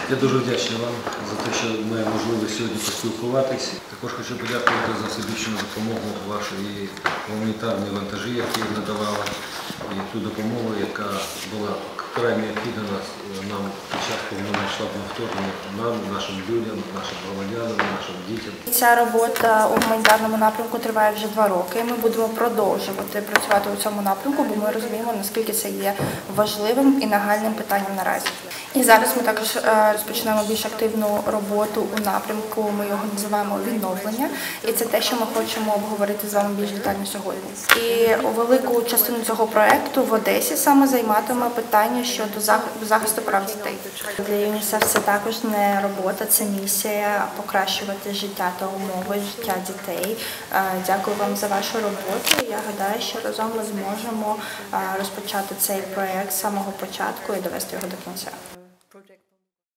Я дуже вдячний вам за те, що маю можливість сьогодні поспілкуватись. Також хочу подякувати за всебічну допомогу вашої гуманітарної вантажі, які надавали, і ту допомогу, яка була вкрай необхідна нам під час повномасштабного вторгнення, нам, нашим людям, нашим громадянам, нашим дітям. Ця робота у гуманітарному напрямку триває вже 2 роки. Ми будемо продовжувати працювати у цьому напрямку, бо ми розуміємо, наскільки це є важливим і нагальним питанням наразі. І зараз ми також розпочнемо більш активну роботу у напрямку, ми його називаємо «Відновлення». І це те, що ми хочемо обговорити з вами більш детально сьогодні. І велику частину цього проєкту в Одесі саме займатиме питання щодо захисту прав дітей. Для ЮНІСЕФ це також не робота, це місія покращувати життя та умови життя дітей. Дякую вам за вашу роботу. Я гадаю, що разом ми зможемо розпочати цей проєкт з самого початку і довести його до кінця.